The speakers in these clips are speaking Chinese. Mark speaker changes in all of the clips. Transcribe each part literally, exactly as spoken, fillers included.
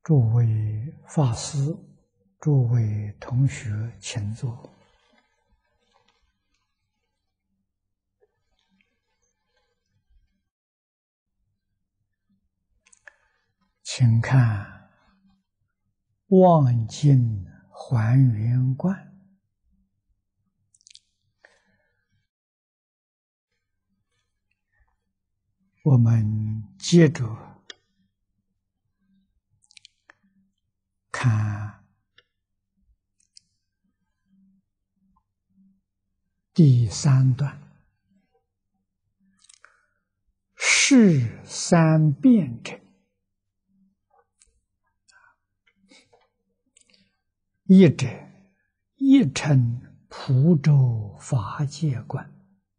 Speaker 1: 诸位法师、诸位同学，请坐。请看《望境还原观》，我们接着看第三段，是三变者，一者一称蒲州法界观。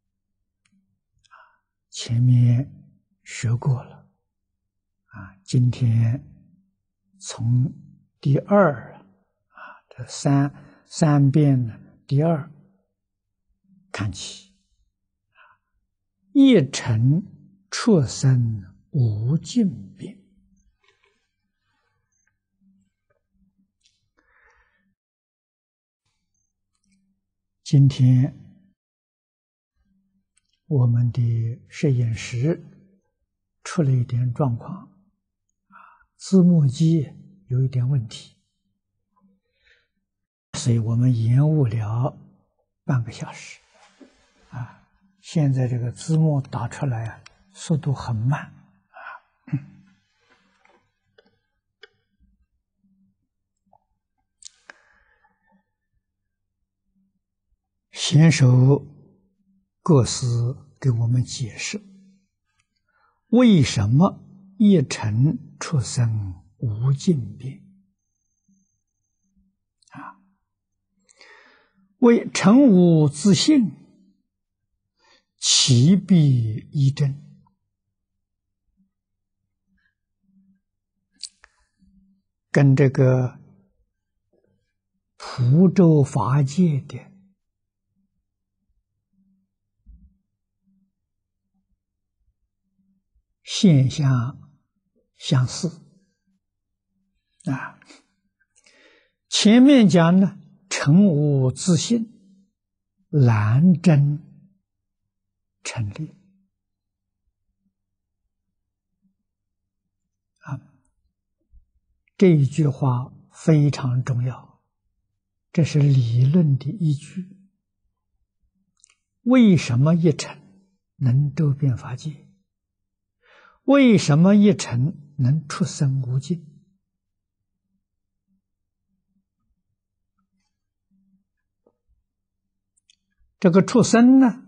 Speaker 1: 前面学过了啊，今天从第二啊，这三三变呢，第二看起，一尘出生无尽变。今天我们的实验室出了一点状况，啊，字幕机有一点问题，所以我们延误了半个小时，啊，现在这个字幕打出来啊，速度很慢，啊，先手各师给我们解释，为什么一尘出生无尽变？啊，为尘无自性，其必一真。跟这个蒲州法界的现象相似啊。前面讲呢，尘无自性，难真成立啊。这一句话非常重要，这是理论的依据。为什么一尘能周遍法界？为什么一尘能出生无尽？这个出生呢，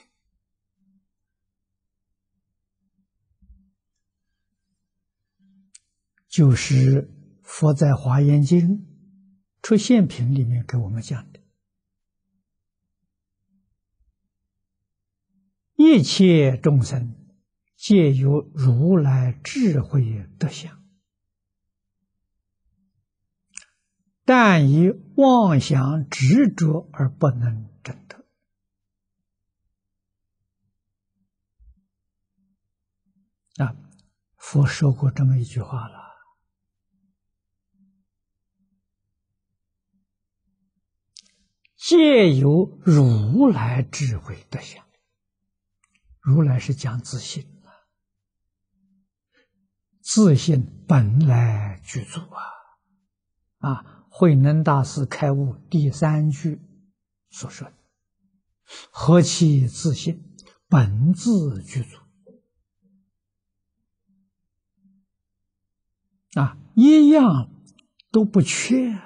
Speaker 1: 就是佛在《华严经》出现品里面给我们讲的，一切众生皆有如来智慧德相，但以妄想执着而不能证得。啊，佛说过这么一句话了，皆有如来智慧德相。如来是讲自信，自信本来具足啊！啊，慧能大师开悟第三句所说的“何其自信，本自具足”，啊，一样都不缺。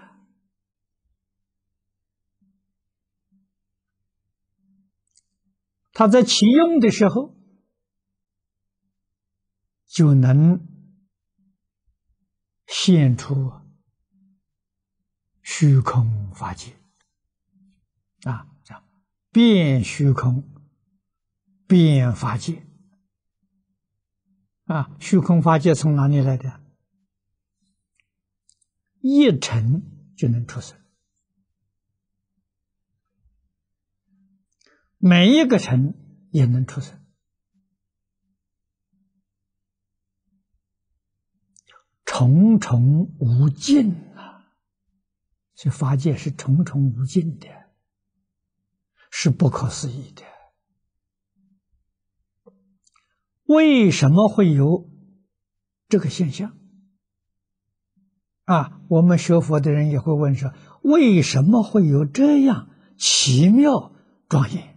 Speaker 1: 他在启用的时候，就能现出虚空法界啊，这样变虚空，变法界啊。虚空法界从哪里来的？一尘就能出生，每一个尘也能出生，超重重无尽啊！所以法界是重重无尽的，是不可思议的。为什么会有这个现象？啊，我们学佛的人也会问说：为什么会有这样奇妙庄严？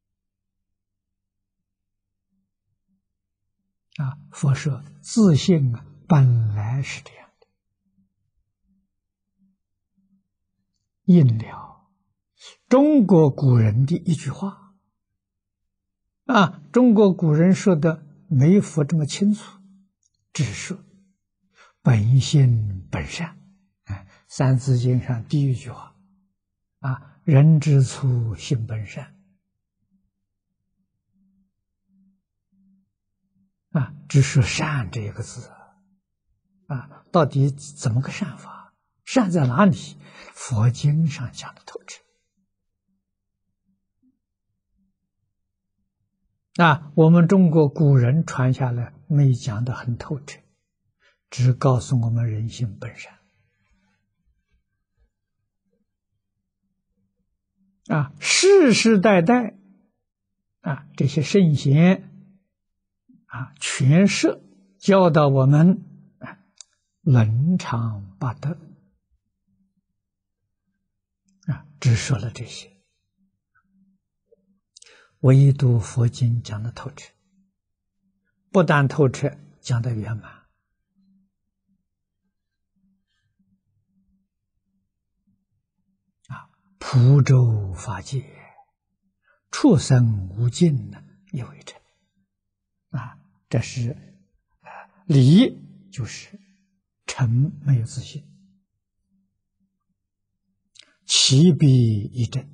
Speaker 1: 啊，佛说自性啊，本来是这样的，应了中国古人的一句话。啊，中国古人说的没佛这么清楚，只说本性本善。哎，《三字经》上第一句话啊，人之初，性本善。啊，只说善这一个字啊，到底怎么个善法？善在哪里？佛经上讲的透彻。啊，我们中国古人传下来没讲得很透彻，只告诉我们人性本善。啊，世世代代啊，这些圣贤啊，全是教导我们啊，伦常八德啊，只说了这些。唯独佛经讲的透彻，不但透彻，讲的圆满。啊，普周法界，畜生无尽呢，亦为成。啊，这是啊，理就是诚没有自信，其必一真。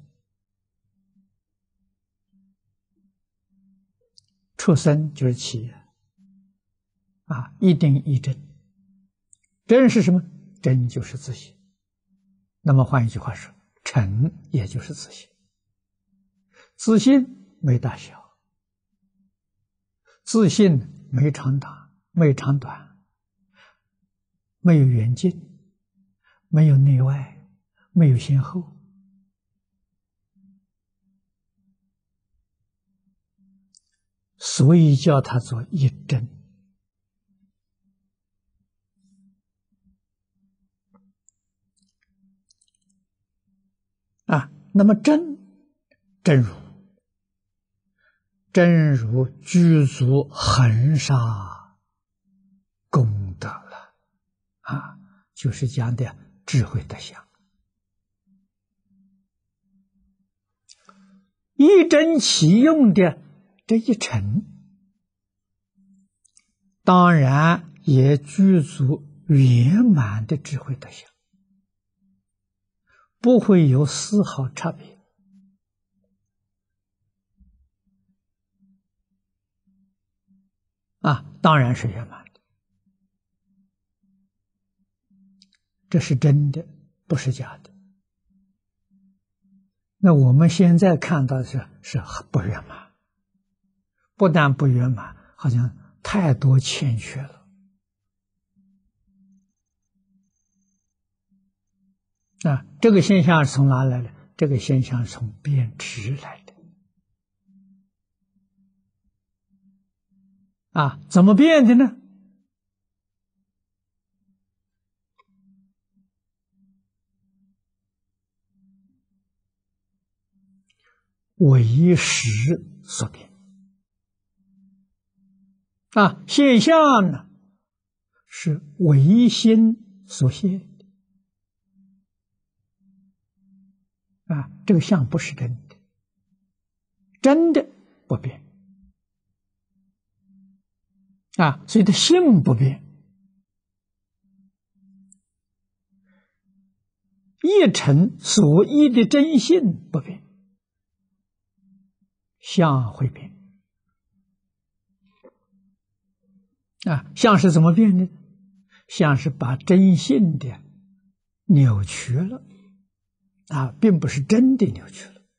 Speaker 1: 畜生就是起啊，一定一真。真是什么？真就是自信。那么换一句话说，诚也就是自信。自信没大小，自信没长短，没长短，没有远近，没有内外，没有先后。所以叫它做一真。啊，那么真真如，真如具足恒沙功德了啊，就是讲的智慧德相。一真起用的这一诚，当然也具足圆满的智慧德相，不会有丝毫差别。啊，当然是圆满的，这是真的，不是假的。那我们现在看到的是是不圆满，不但不圆满，好像太多欠缺了。啊，这个现象是从哪来的？这个现象是从变质来的。啊，怎么变的呢？为识所变。啊，现象呢是唯心所现。啊，这个相不是真的，真的不变。啊，所以它性不变，一诚所依的真性不变，相会变。啊，相是怎么变的？相是把真性的扭曲了。啊，并不是真的扭曲了。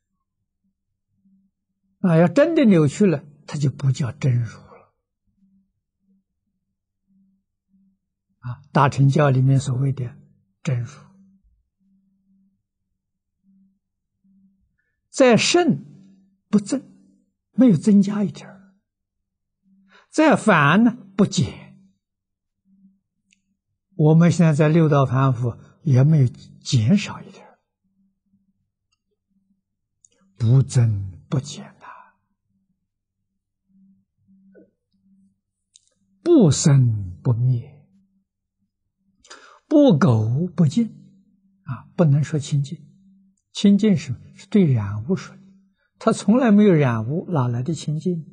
Speaker 1: 啊，要真的扭曲了，它就不叫真如了。 啊，大乘教里面所谓的真如，在胜不增，没有增加一点儿；在凡呢不减。我们现在在六道凡夫也没有减少一点儿，不增不减呐、啊，不生不灭，不垢不净啊，不能说清净。清净是是对染污说的，他从来没有染污，哪来的清净？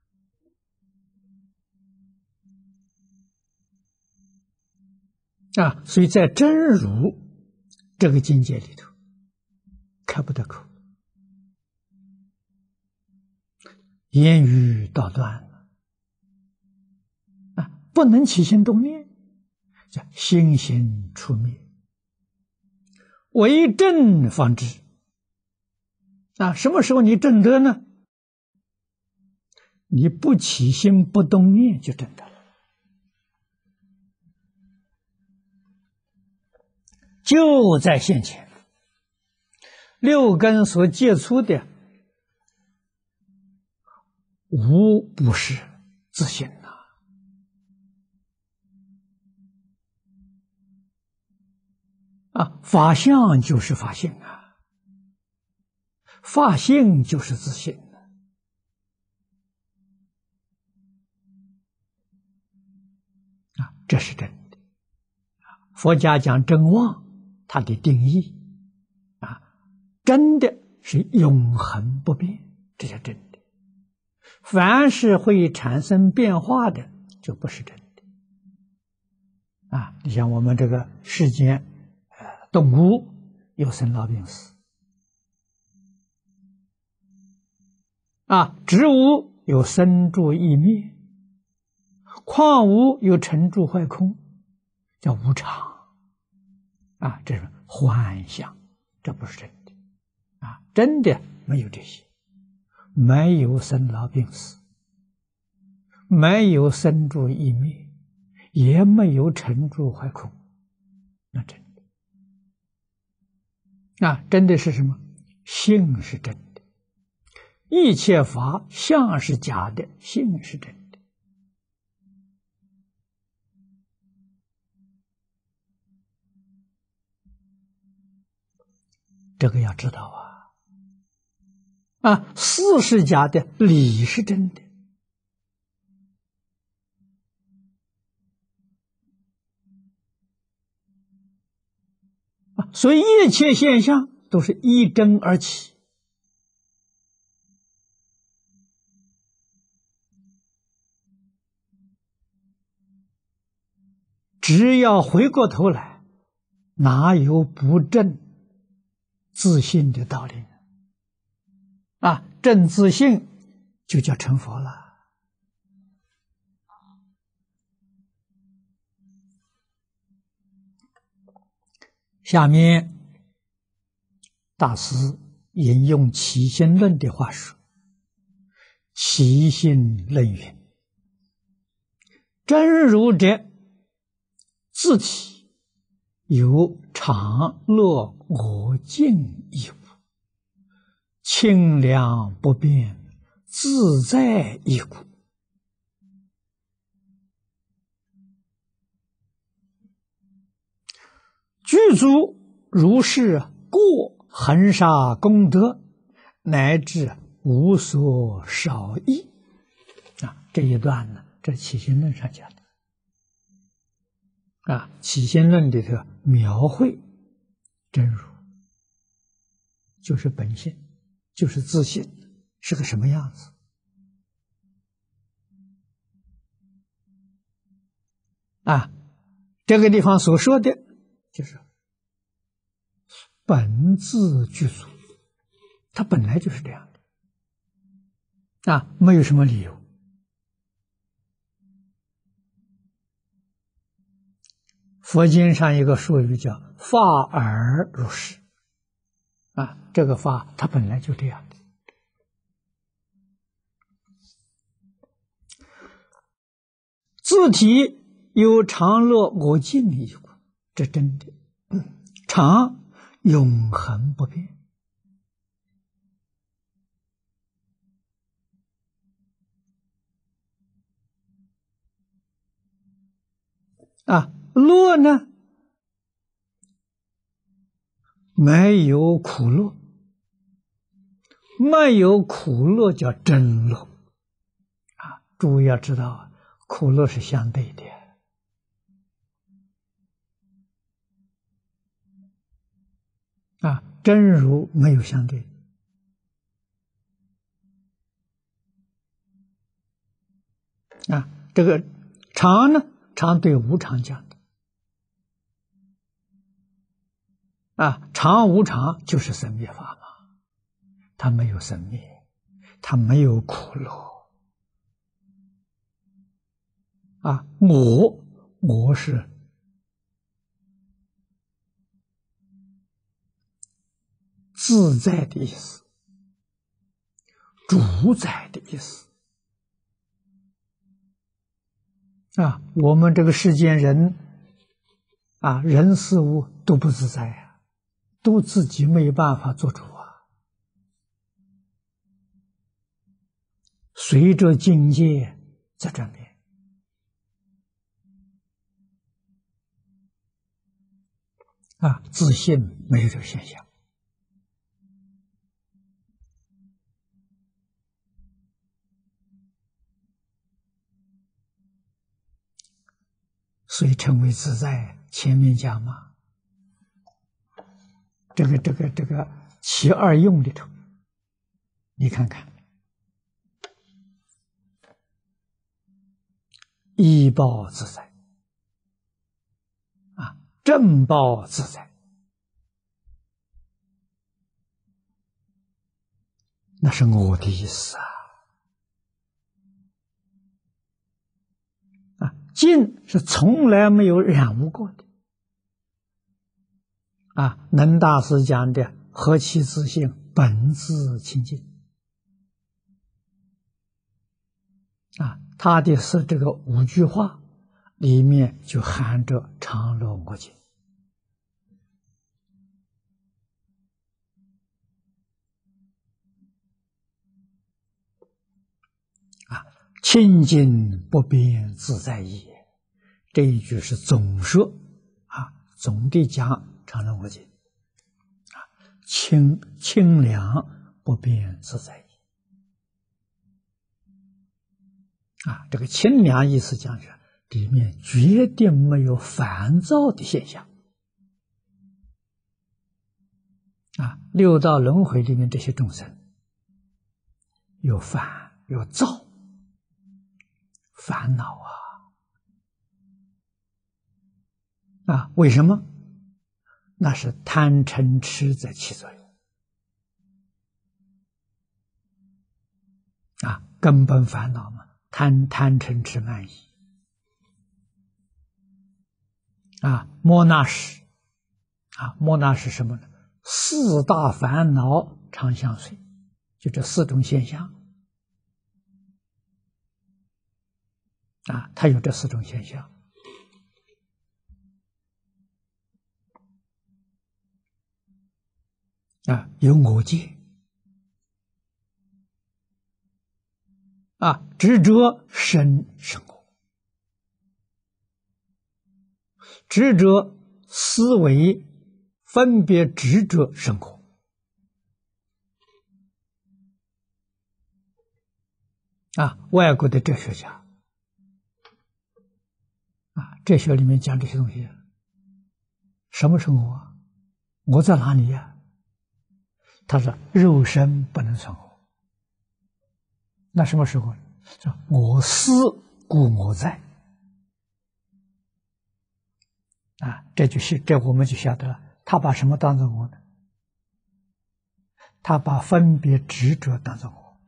Speaker 1: 啊，所以在真如这个境界里头，开不得口，言语道断了，啊，不能起心动念，叫心行出灭。为正方知啊，什么时候你正得呢？你不起心不动念就正得了，就在现前。六根所接触的无不是自性呐、啊，啊，法相就是法性啊，法性就是自性啊，这是真的。佛家讲真妄，它的定义啊，真的是永恒不变，这叫真的。凡是会产生变化的，就不是真的啊。你像我们这个世间，呃，动物有生老病死啊，植物有生住异灭，矿物有成住坏空，叫无常啊，这是幻象，这不是真的啊。真的没有这些，没有生老病死，没有生住异灭，也没有成住坏空，那真的啊，真的是什么？性是真的，一切法相是假的，性是真的。这个要知道啊，啊，事是假的，理是真的。啊，所以一切现象都是依真而起。只要回过头来，哪有不正自信的道理呢？啊，正自信就叫成佛了。下面大师引用起心论的话说：“起心论云，真如者，自体有常乐我净一物，清凉不变，自在一故。”具足如是过恒沙功德，乃至无所少益啊！这一段呢，这起心论上讲的啊，起心论里头描绘真如，就是本性，就是自性，是个什么样子啊？这个地方所说的就是本自具足，它本来就是这样的啊，没有什么理由。佛经上一个术语叫法尔如是啊，这个法它本来就这样的。自体有常乐我净一故，这真的。常永恒不变。啊，乐呢？没有苦乐，没有苦乐叫真乐。啊，诸位要知道，苦乐是相对的。啊，真如没有相对。啊，这个常呢，常对无常讲的。啊，常无常就是生灭法嘛，它没有生灭，它没有苦乐。啊，我我是自在的意思，主宰的意思。啊，我们这个世间人，啊，人事物都不自在呀，都自己没有办法做主啊。随着境界在转变。啊，自信没有这个现象。所以称为自在。前面讲嘛，这个这个这个其二用里头，你看看，依报自在，啊，正报自在，那是我的意思啊。啊，净是从来没有染污过的。啊，能大师讲的何其自性，本自清净。啊，他的是这个五句话里面就含着常乐我净。啊，清净不变自在意，这一句是总说。啊，总的讲常乐我净。啊，清清凉不变自在意。啊，这个清凉意思讲是里面绝对没有烦躁的现象。啊，六道轮回里面这些众生有烦有躁，烦恼啊！啊，为什么？那是贪嗔痴在起作用。啊，根本烦恼嘛，贪贪嗔痴慢疑。啊，莫那识，啊，莫那是什么呢？四大烦恼常相随，就这四种现象。啊，它有这四种现象。啊，有我见。啊，执着生生我，执着思维分别执着生活。啊，外国的哲学家，啊，哲学里面讲这些东西，什么生活？我在哪里呀？他说肉身不能生活。那什么时候？说我思故我在。啊，这就是这我们就晓得了，他把什么当作我呢？他把分别执着当作我。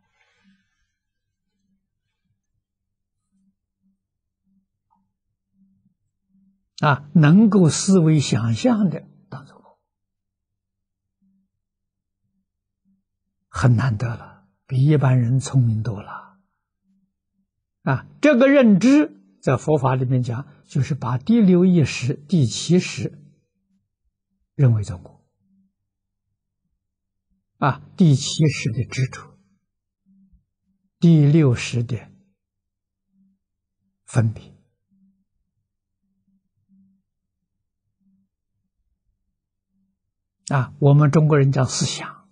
Speaker 1: 啊，能够思维想象的当作我，很难得了，比一般人聪明多了。啊，这个认知在佛法里面讲，就是把第六意识、第七识认为中国啊，第七识的执着，第六识的分别啊，我们中国人讲思想，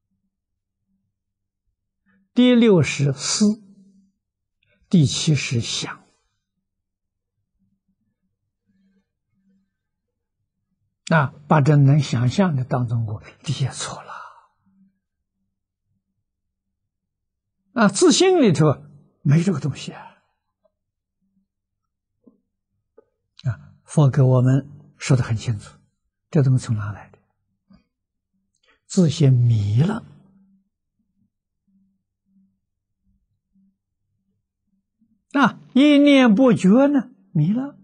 Speaker 1: 第六识思，第七识想。啊，把这能想象的当中国，这也错了。啊，自信里头没这个东西啊。啊，佛给我们说得很清楚，这东西从哪来的？自信迷了。啊，一念不觉呢，迷了。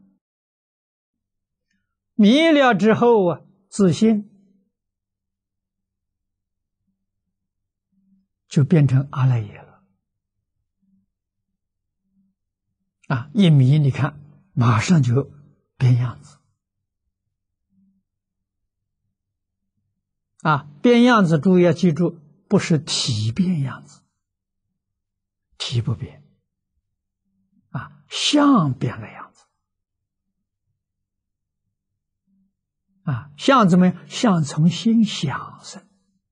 Speaker 1: 迷了之后啊，自信就变成阿赖耶了。啊，一迷你看，马上就变样子。啊，变样子，注意要记住，不是体变样子，体不变。啊，相变了样子。啊，相怎么样？相从心想生。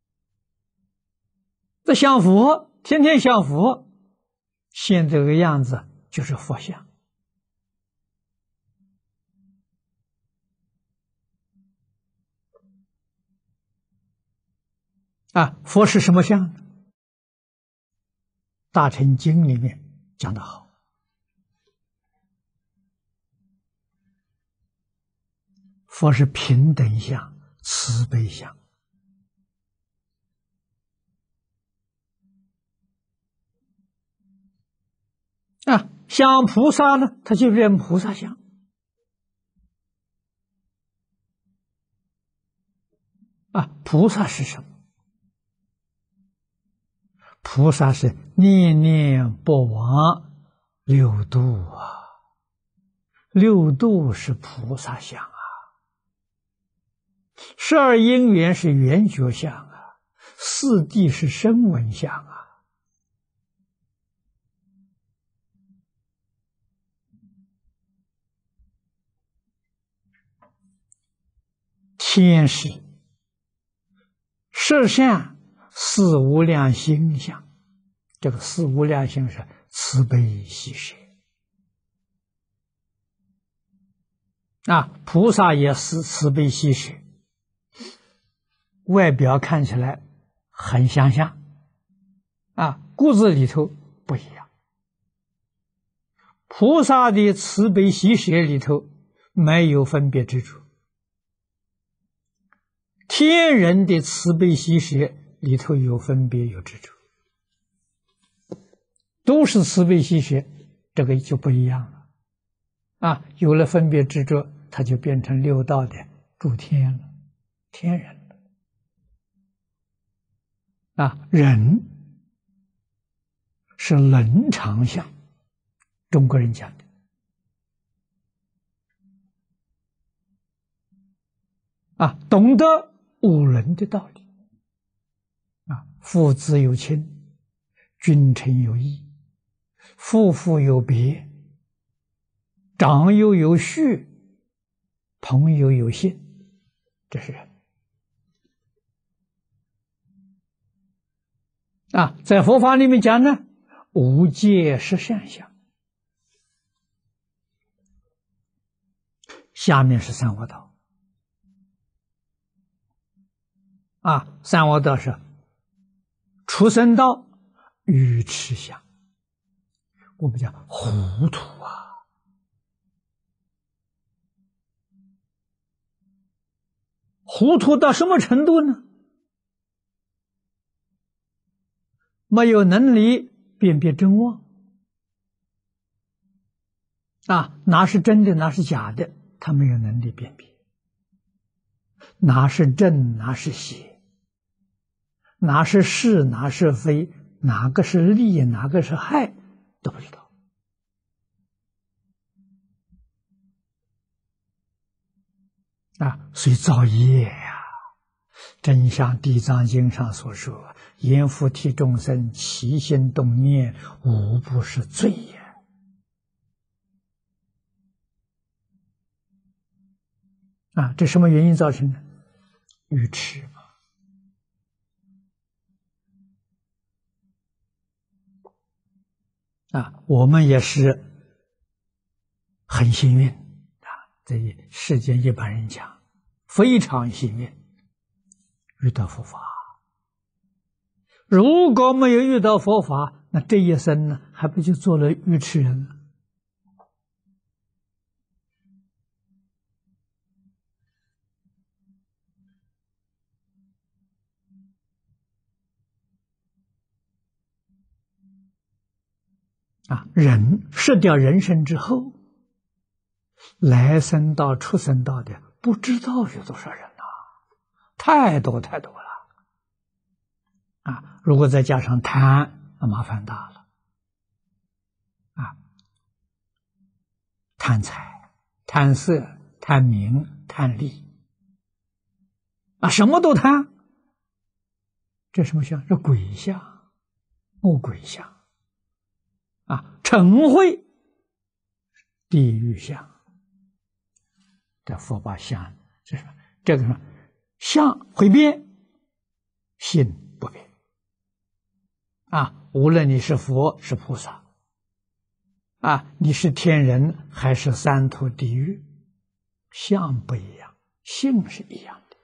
Speaker 1: 这想佛，天天想佛，现这个样子就是佛像。啊，佛是什么像呢？大乘经里面讲得好，佛是平等相、慈悲相。啊，像菩萨呢，他就变菩萨相。啊，菩萨是什么？菩萨是念念不忘六度啊，六度是菩萨相啊，十二因缘是缘觉相啊，四谛是声闻相啊。天是实相，四无量心相。这个四无量心是慈悲喜舍啊，菩萨也是慈悲喜舍，外表看起来很相像啊，骨子里头不一样。菩萨的慈悲喜舍里头没有分别之处，天人的慈悲喜舍里头有分别有执着，都是慈悲喜舍，这个就不一样了啊！有了分别执着，它就变成六道的诸天了，天人了啊！人是伦常相，中国人讲的啊，懂得五伦的道理啊，父子有亲，君臣有义，夫妇有别，长幼有序，朋友有信，这是人啊。在佛法里面讲呢，无界是善相，下面是三恶道啊。三恶道是畜生道、愚痴相，我们讲糊涂啊。糊涂到什么程度呢？没有能力辨别真妄啊，哪是真的，哪是假的，他没有能力辨别，哪是正，哪是邪，哪是是，哪是非，哪个是利，哪个是害，都不知道啊，所以造业呀。真像《地藏经》上所说：“阎浮提众生起心动念，无不是罪也。”啊，这什么原因造成的？愚痴嘛。啊，我们也是很幸运啊，对世间一般人讲，非常幸运遇到佛法。如果没有遇到佛法，那这一生呢，还不就做了愚痴人了？啊，人失掉人身之后，来生到畜生道的不知道有多少人啊，太多太多了。啊，如果再加上贪，那麻烦大了。啊，贪财、贪色、贪名、贪利，啊，什么都贪。这什么相？这鬼相，恶鬼相。啊，嗔恚，地狱相。这佛把相，这是这个什么相会变，心不变。啊，无论你是佛是菩萨，啊，你是天人还是三途地狱，相不一样，性是一样的。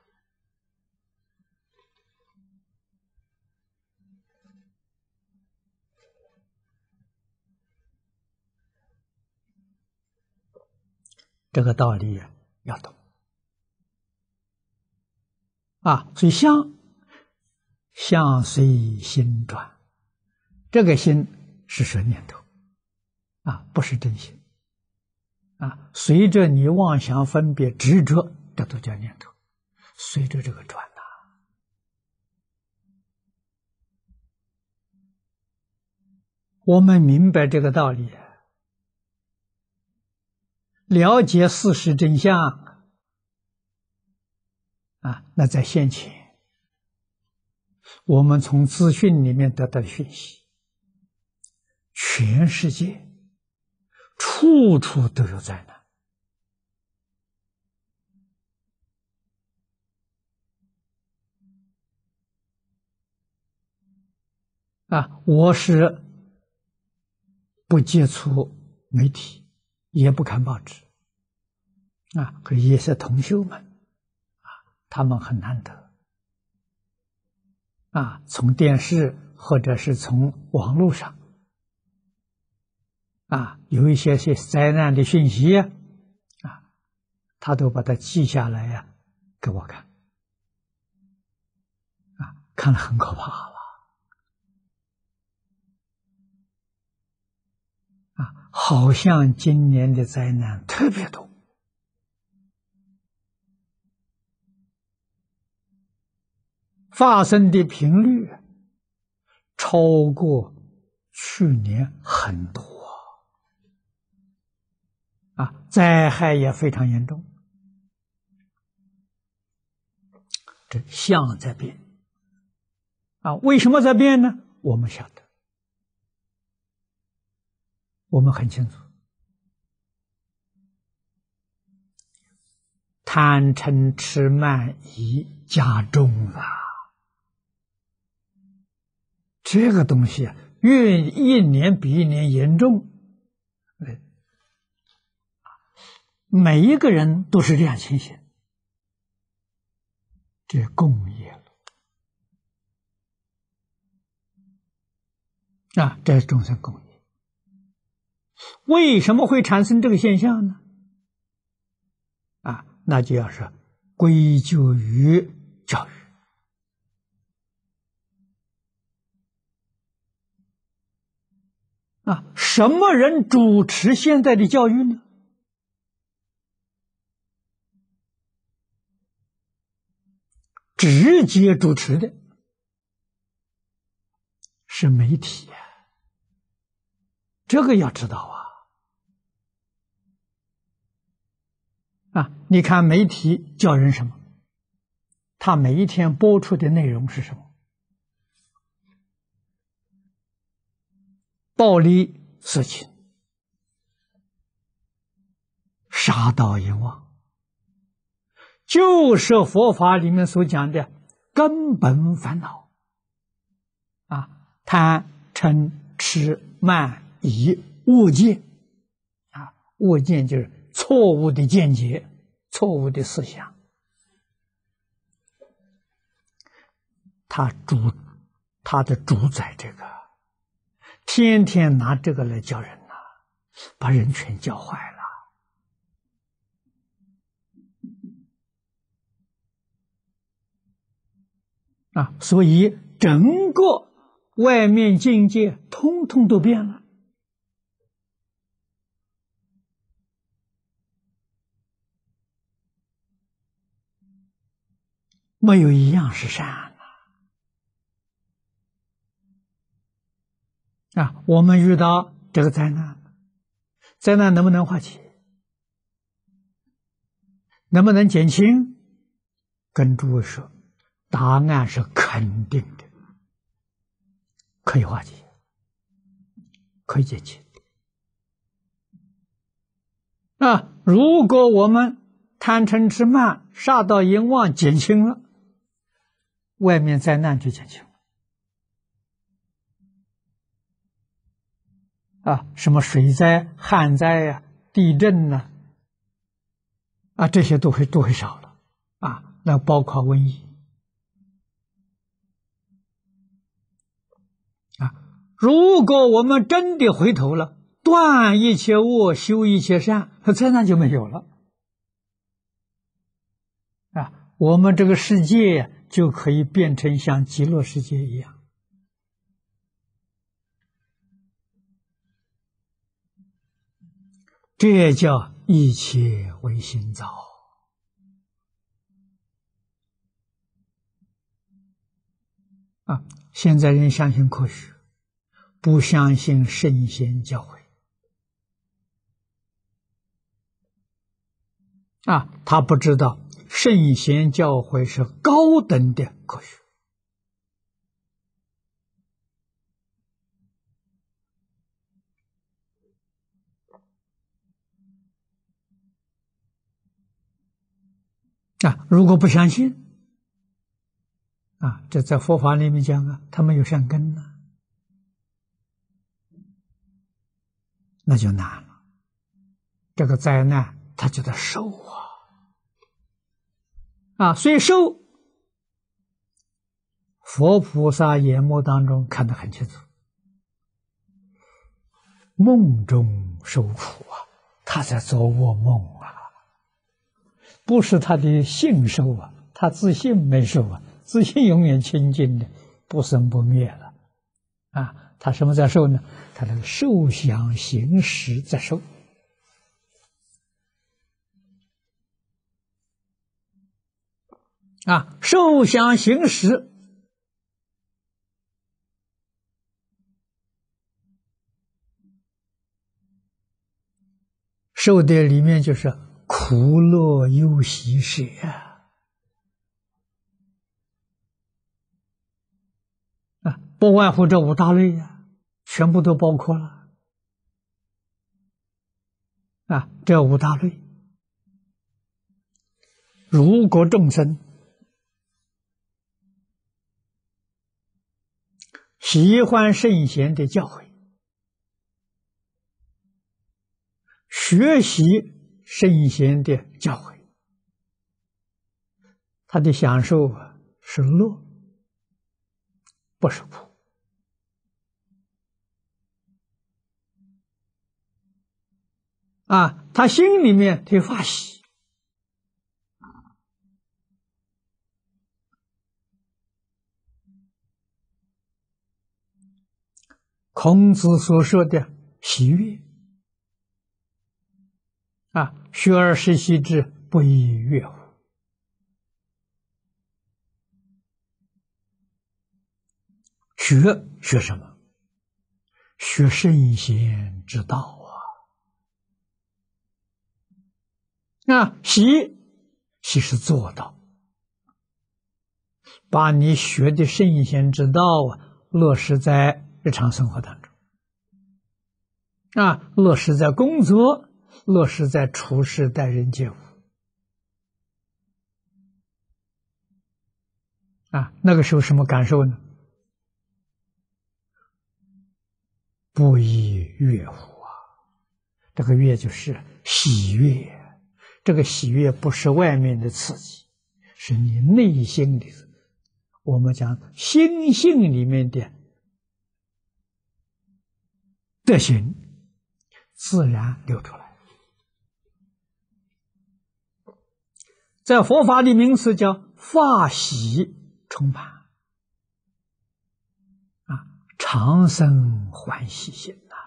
Speaker 1: 这个道理要懂啊，所以相相随心转，这个心是什么念头啊？不是真心啊，随着你妄想分别执着，这都叫念头，随着这个转呐、啊。我们明白这个道理，了解事实真相啊，那在现前，我们从资讯里面得到的讯息，全世界处处都有灾难啊！我是不接触媒体，也不看报纸啊，可一些同修们啊，他们很难得啊，从电视或者是从网络上啊，有一些些灾难的讯息啊，他都把它记下来呀、啊，给我看啊，看了很可怕了啊，好像今年的灾难特别多。发生的频率超过去年很多啊，灾害也非常严重。这相在变啊，为什么在变呢？我们晓得，我们很清楚，贪嗔痴慢疑加重了。这个东西啊，越一年比一年严重，每一个人都是这样情形，这共业了啊，这是众生共业。为什么会产生这个现象呢？啊，那就要是归咎于教育。啊，什么人主持现在的教育呢？直接主持的是媒体呀、啊，这个要知道啊。 啊，你看媒体教人什么？他每一天播出的内容是什么？暴力、色情、杀盗淫妄，就是佛法里面所讲的根本烦恼啊！贪、嗔、痴、慢、疑、恶见啊，恶见就是错误的见解、错误的思想，他主他的主宰这个。天天拿这个来教人呐、啊，把人全教坏了啊！所以整个外面境界通通都变了，没有一样是善啊！啊，我们遇到这个灾难，灾难能不能化解？能不能减轻？跟诸位说，答案是肯定的，可以化解，可以减轻。啊，如果我们贪嗔痴慢、杀盗淫妄减轻了，外面灾难就减轻了。啊，什么水灾、旱灾呀、啊、地震呐、啊，啊，这些都会都会少了。啊，那包括瘟疫。啊，如果我们真的回头了，断一切恶，修一切善，灾难就没有了。啊，我们这个世界就可以变成像极乐世界一样。这叫一切唯心造啊！现在人相信科学，不相信圣贤教诲啊！他不知道圣贤教诲是高等的科学啊！如果不相信啊，这在佛法里面讲啊，他没有善根呢、啊，那就难了。这个灾难他就得受啊啊！所以受，佛菩萨眼目当中看得很清楚，梦中受苦啊，他在做噩梦啊，不是他的性受啊，他自信没受啊，自信永远清净的，不生不灭了啊！他什么在受呢？他的受想行识在受啊，受想行识受的里面就是苦乐忧喜舍啊，啊，不外乎这五大类呀、啊，全部都包括了啊，这五大类，如果众生喜欢圣贤的教诲，学习圣贤的教诲，他的享受是乐，不是苦啊！他心里面就发喜。孔子所说的喜悦啊，学而时习之，不亦乐乎？学学什么？学圣贤之道啊！ 啊，习习是做到，把你学的圣贤之道啊，落实在日常生活当中，啊，落实在工作，落实在处事待人接物，啊，那个时候什么感受呢？不亦乐乎啊！这个乐就是喜悦。这个喜悦不是外面的刺激，是你内心里，我们讲心性里面的德行自然流出来。在佛法的名词叫法喜充满啊，常生欢喜心呐。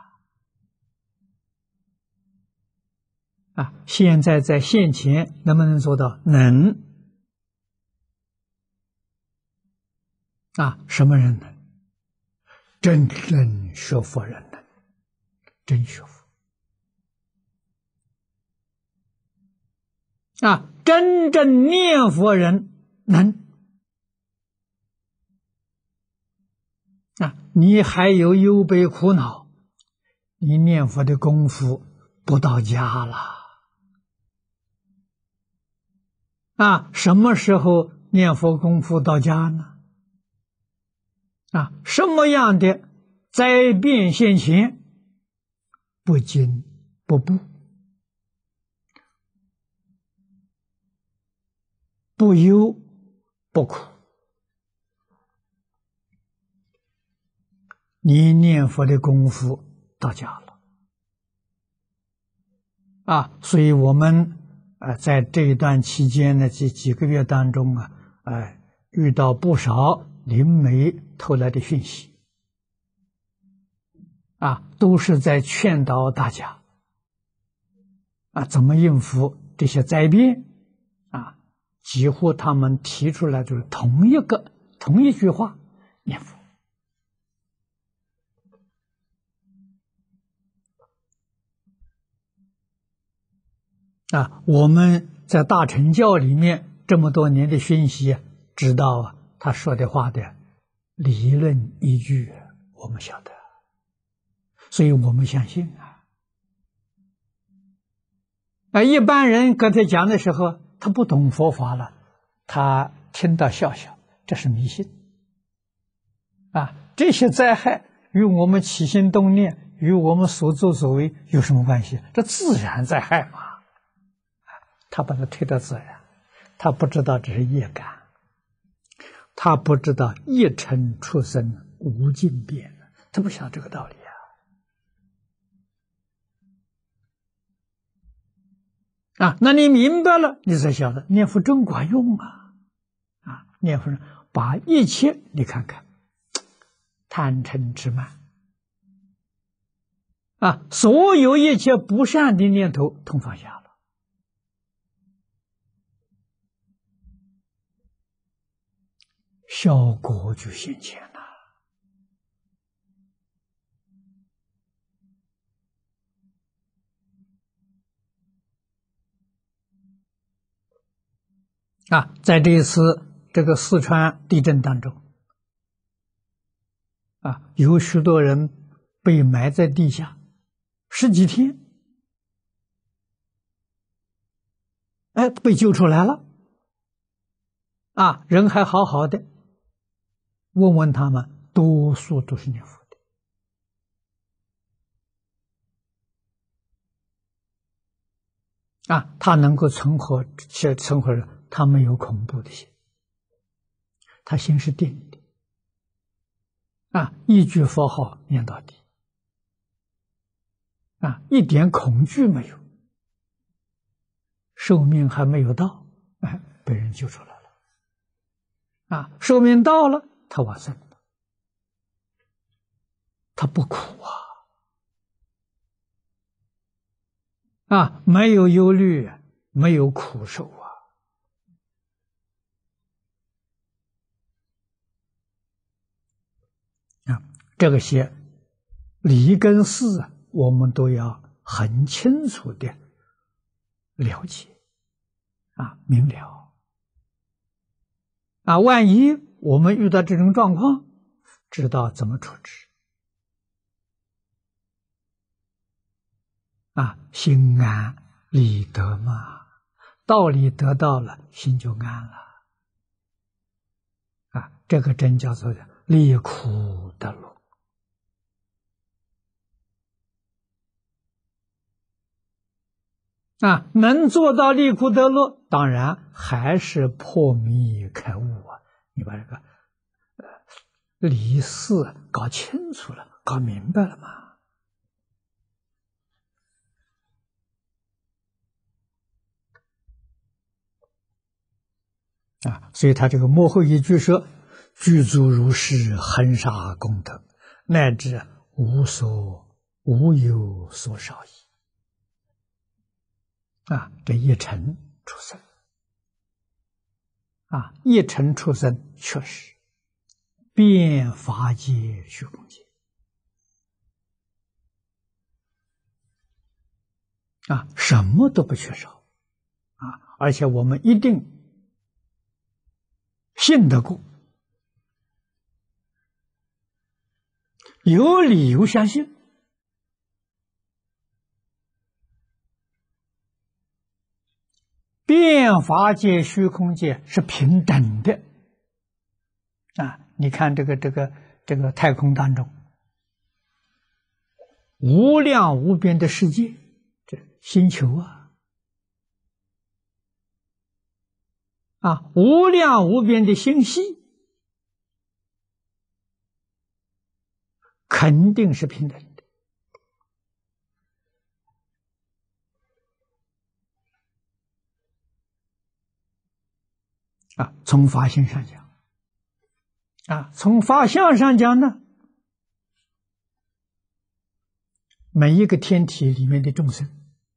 Speaker 1: 啊，现在在现前能不能做到？能。啊，什么人能？真正学佛人能，真学佛。啊，真正念佛人能。啊，你还有忧悲苦恼，你念佛的功夫不到家了。啊，什么时候念佛功夫到家呢？啊，什么样的灾变现前，不惊不怖，不忧不苦。你念佛的功夫到家了。啊，所以我们啊，在这一段期间呢，这几个月当中啊，哎，遇到不少灵媒投来的讯息，啊，都是在劝导大家，啊，怎么应付这些灾变，啊，几乎他们提出来就是同一个同一句话：念佛。啊，我们在大乘教里面这么多年的熏习，知道啊，他说的话的理论依据，我们晓得，所以我们相信啊。啊，一般人跟他讲的时候，他不懂佛法了，他听到笑笑，这是迷信。啊，这些灾害与我们起心动念，与我们所作所为有什么关系？这自然灾害嘛。他把它推到自然，他不知道这是业感，他不知道一尘出生无尽变，他不晓得这个道理啊！啊，那你明白了，你才晓得念佛真管用啊！啊，念佛把一切你看看，贪嗔痴慢啊，所有一切不善的念头通放下了。效果就现前了。啊，在这一次这个四川地震当中，啊，有许多人被埋在地下十几天，哎，被救出来了。啊，人还好好的。问问他们，多数都是念佛的。啊，他能够存活，是存活人，他没有恐怖的心，他心是定的。啊，一句佛号念到底。啊，一点恐惧没有，寿命还没有到，哎，被人救出来了。啊，寿命到了，他往生了，他不苦啊。啊，没有忧虑，没有苦受啊。啊，这个些理跟事啊，我们都要很清楚的了解。 啊明了啊。万一我们遇到这种状况，知道怎么处置啊，心安理得嘛，道理得到了，心就安了啊。这个真叫做离苦得乐啊。能做到离苦得乐，当然还是破迷开悟啊。你把这个呃理事搞清楚了，搞明白了嘛。啊，所以他这个幕后一句说：“具足如是恒沙功德，乃至无所无有所少矣。”啊，这一尘出生，啊，一尘出生确实遍法界虚空界，啊，什么都不缺少，啊，而且我们一定信得过，有理由相信，遍法界虚空界是平等的啊！你看这个这个这个太空当中，无量无边的世界，这星球啊，啊，无量无边的星系，肯定是平等的啊！从法性上讲，啊，从法相上讲呢，每一个天体里面的众生，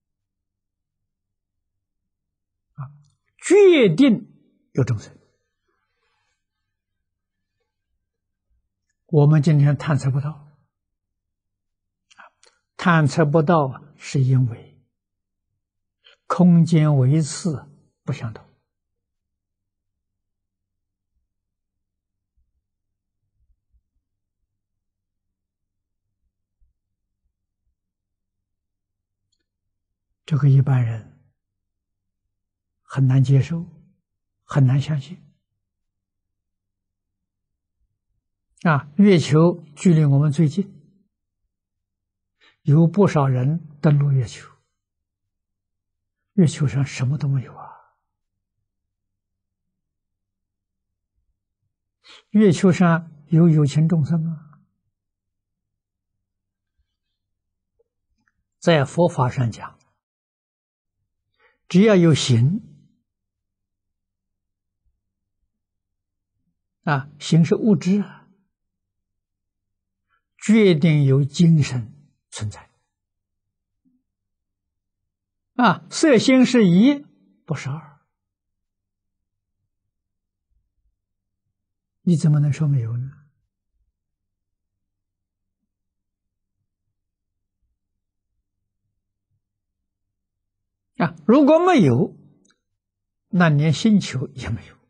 Speaker 1: 啊，决定有众生。我们今天探测不到，探测不到是因为空间维次不相同。这个一般人很难接受，很难相信。啊，月球距离我们最近，有不少人登陆月球，月球上什么都没有啊。月球上有有情众生吗？在佛法上讲，只要有形啊，形是物质啊，决定有精神存在啊。色心是一，不是二，你怎么能说没有呢？啊，如果没有，那连星球也没有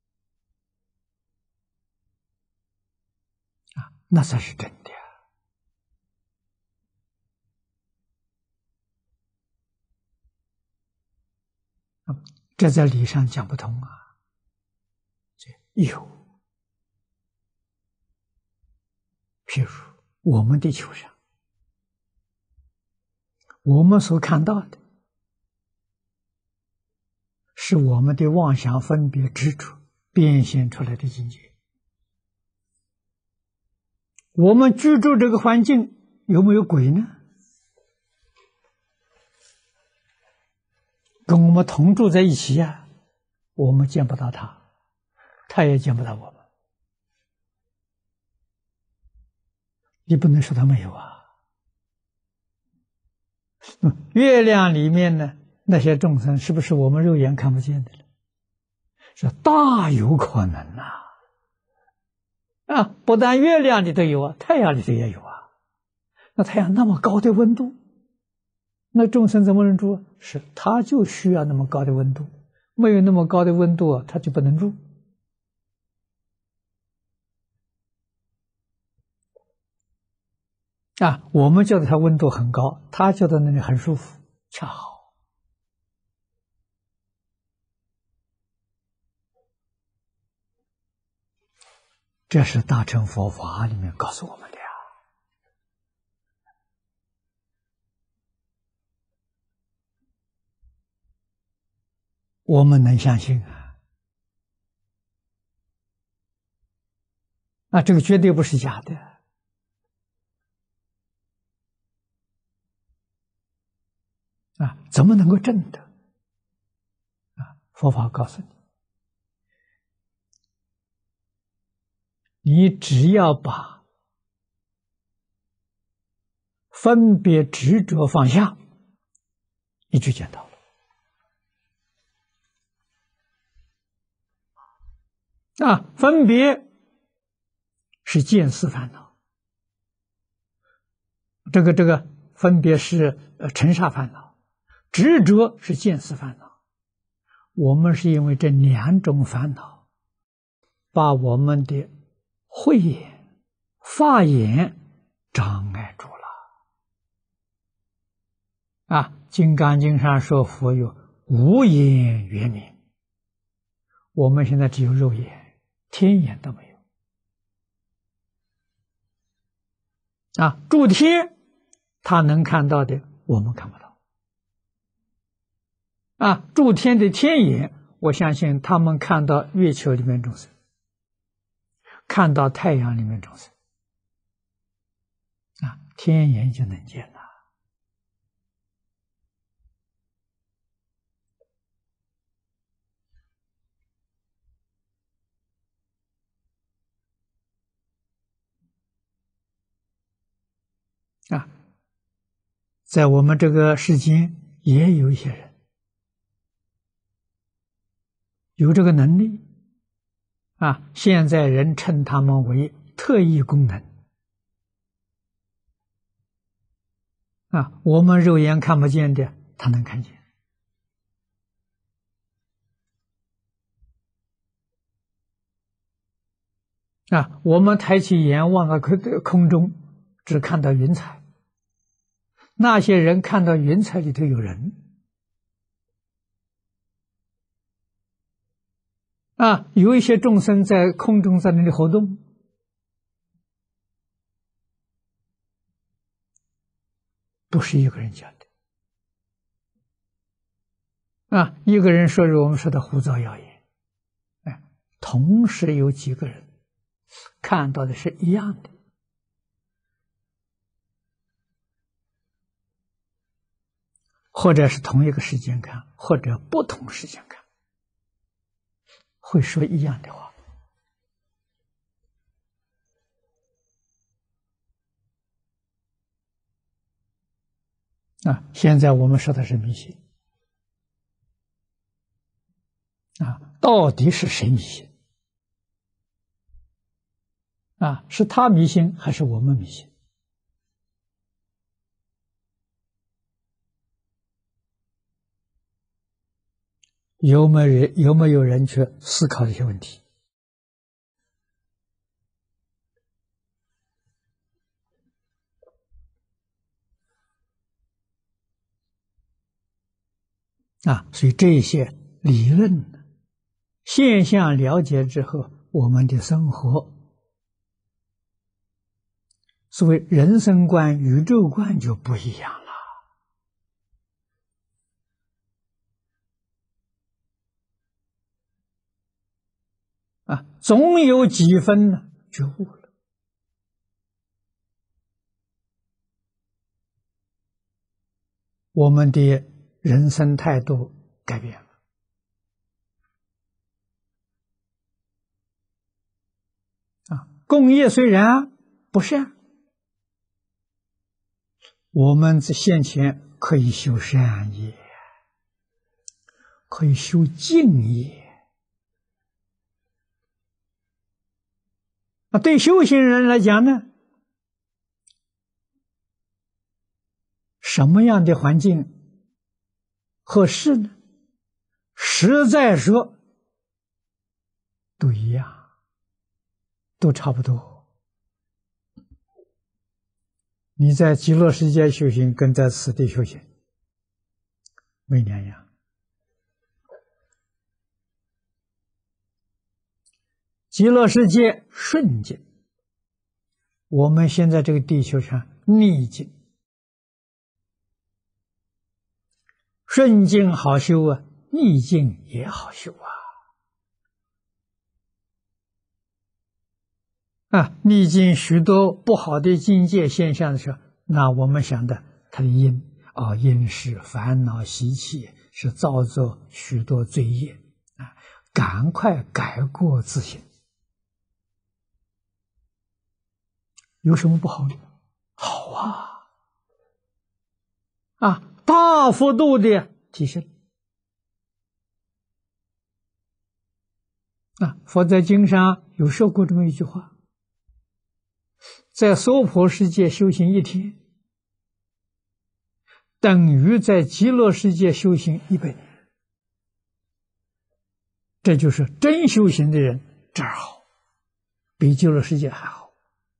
Speaker 1: 啊，那才是真的啊！这在理上讲不通啊。有，譬如我们地球上，我们所看到的是我们的妄想分别执着变现出来的境界。我们居住这个环境有没有鬼呢？跟我们同住在一起呀、啊，我们见不到他，他也见不到我们。你不能说他没有啊。月亮里面呢，那些众生是不是我们肉眼看不见的？是大有可能呐！啊，不但月亮里头有啊，太阳里头也有啊。那太阳那么高的温度，那众生怎么能住？是他就需要那么高的温度， 没有那么高的温度，它就不能住。啊，我们觉得它温度很高，他觉得那里很舒服，恰好。这是大乘佛法里面告诉我们的呀。我们能相信啊？啊，这个绝对不是假的。啊，怎么能够证得？啊，佛法告诉你，你只要把分别执着放下，你就见到了。啊，分别是见思烦恼，这个这个分别是呃尘沙烦恼。执着是见思烦恼，我们是因为这两种烦恼，把我们的慧眼、法眼障碍住了。啊，《金刚经》上说佛有无眼圆明，我们现在只有肉眼，天眼都没有。啊，诸天他能看到的，我们看不到。啊，诸天的天眼，我相信他们看到月球里面众生，看到太阳里面众生，啊，天眼就能见了。啊，在我们这个世间也有一些人有这个能力。啊，现在人称他们为特异功能。啊，我们肉眼看不见的，他能看见。啊，我们抬起眼望到空空中，只看到云彩。那些人看到云彩里头有人。啊，有一些众生在空中在那里活动。不是一个人讲的。啊，一个人说是我们说的胡造谣言。哎，同时有几个人看到的是一样的。或者是同一个时间看，或者不同时间看，会说一样的话。啊，现在我们说的是迷信。啊，到底是谁迷信？啊，是他迷信还是我们迷信？有没有人有没有人去思考这些问题？啊，所以这些理论现象了解之后，我们的生活，所谓人生观、宇宙观就不一样了。啊，总有几分呢觉悟了。我们的人生态度改变了。啊，共业虽然不善，我们在现前可以修善业，可以修净业。啊，对修行人来讲呢，什么样的环境合适呢？ 实在说都一样，都差不多。你在极乐世界修行跟在此地修行没两样。极乐世界顺境，我们现在这个地球上逆境。顺境好修啊，逆境也好修啊。啊，逆境许多不好的境界现象的时候，那我们想的它的因啊，因是烦恼习气，是造作许多罪业啊，赶快改过自新。有什么不好的？好啊！啊，大幅度的提升啊！佛在经上有说过这么一句话：在娑婆世界修行一天，等于在极乐世界修行一百年。这就是真修行的人这儿好，比极乐世界还好。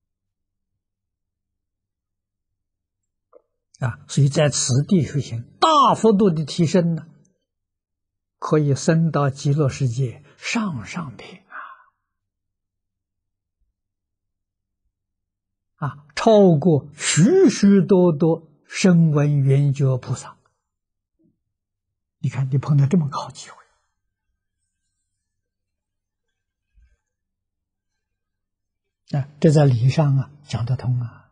Speaker 1: 啊，所以在此地修行，大幅度的提升呢，可以升到极乐世界上上品啊！啊，超过许许多多声闻缘觉菩萨。你看，你碰到这么个好机会啊！这在理上啊讲得通啊。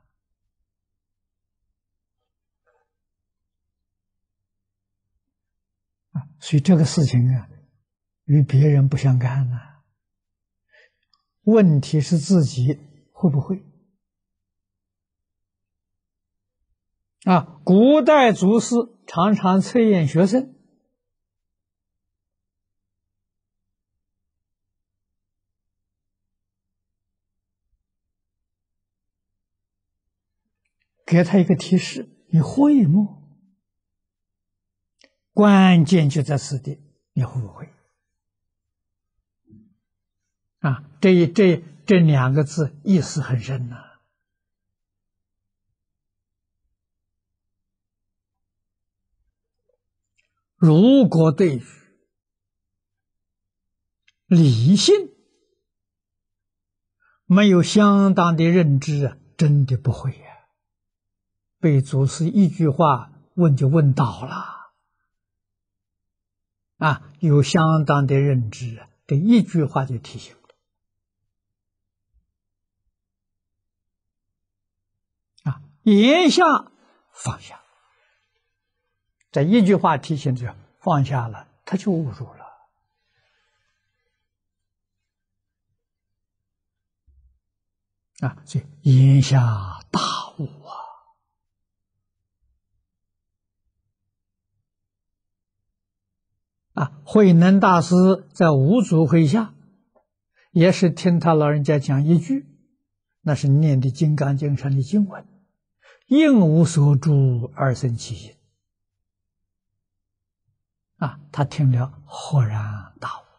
Speaker 1: 啊，所以这个事情啊，与别人不相干啊。问题是自己会不会啊？古代祖师常常测验学生，给他一个提示：你会吗？关键就在此地，你会不会？啊，这这这两个字意思很深呐、啊。如果对于理性没有相当的认知啊，真的不会呀、啊。被祖师一句话问就问倒了。啊，有相当的认知，这一句话就提醒了。啊，言下放下，这一句话提醒着放下了，他就悟入了。啊，所以言下大悟啊。啊，慧能大师在五祖会下，也是听他老人家讲一句，那是念的《金刚经》上的经文：“应无所住而生其心。”啊，他听了豁然大悟。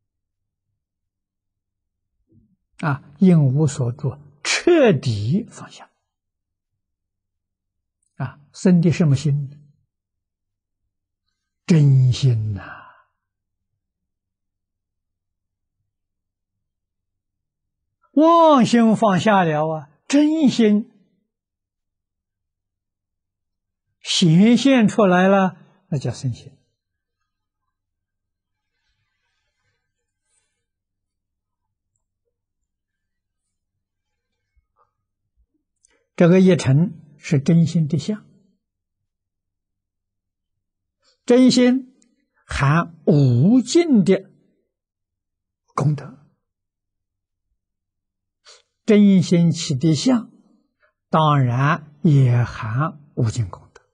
Speaker 1: 啊，应无所住，彻底放下。啊，生的什么心？真心呐、啊！妄心放下了啊，真心显现出来了，那叫生心。这个一尘是真心的相，真心含无尽的功德，真心起的相，当然也含无尽功德，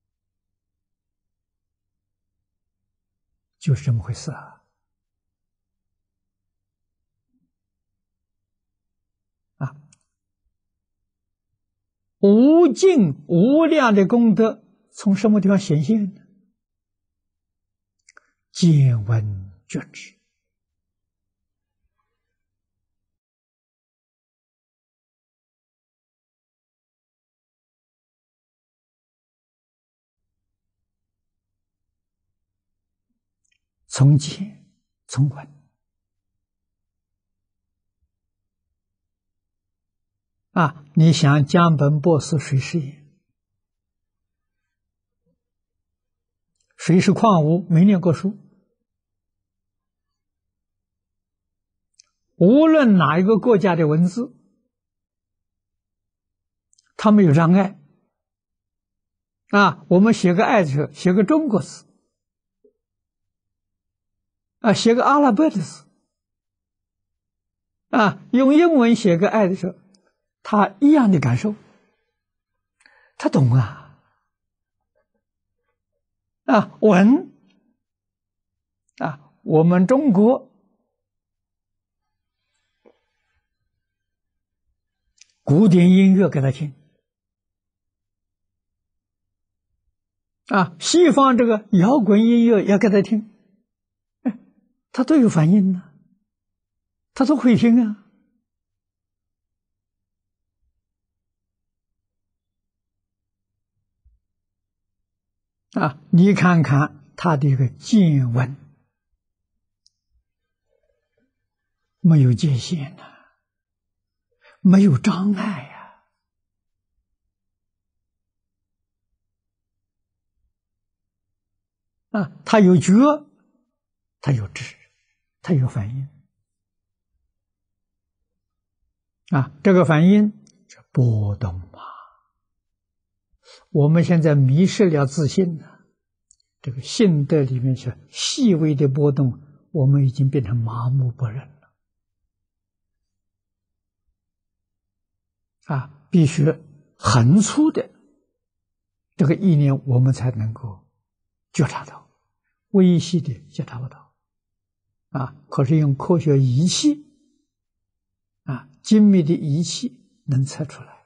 Speaker 1: 就是这么回事啊！啊，无尽无量的功德从什么地方显现呢？ 见闻觉知。从见，从闻。啊，你想江本博士谁是也？谁是矿物？没念过书。无论哪一个国家的文字，他没有障碍。啊，我们写个爱的时候，写个中国字，啊，写个阿拉伯的字，啊，用英文写个爱的时候，他一样的感受，他懂啊，啊，闻，啊，我们中国古典音乐给他听，啊，西方这个摇滚音乐也给他听，哎，他都有反应呢，他都会听啊。啊，你看看他的一个见闻，没有界限呐、啊，没有障碍呀、啊。啊，他有觉，他有知，他有反应。啊，这个反应是波动嘛。我们现在迷失了自信了，这个性德里面是细微的波动，我们已经变成麻木不仁了。啊，必须很粗的这个意念，我们才能够觉察到，微细的觉察不到。啊，可是用科学仪器，啊，精密的仪器能测出来。